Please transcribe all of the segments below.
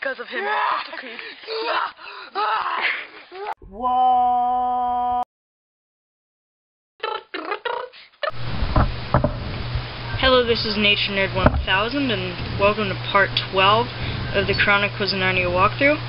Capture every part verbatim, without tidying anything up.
because of him. Whoa! Hello, this is Nature Nerd one thousand, and welcome to part twelve of the Chronicles of Narnia walkthrough.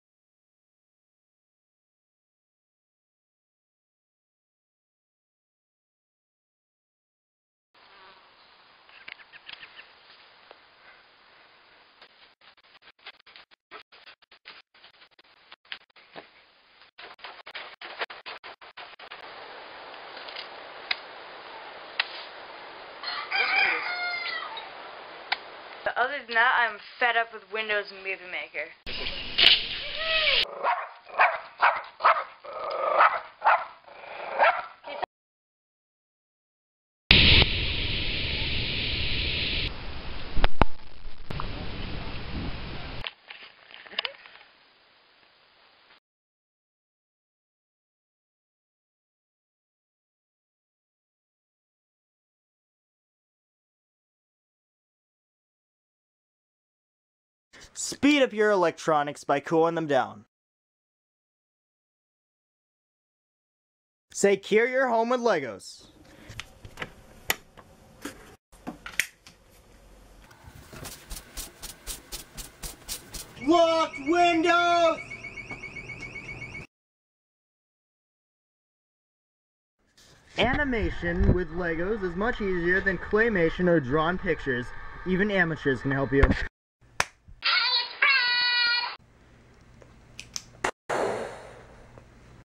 But other than that, I'm fed up with Windows Movie Maker. Speed up your electronics by cooling them down. Secure your home with Legos. Locked windows! Animation with Legos is much easier than claymation or drawn pictures. Even amateurs can help you.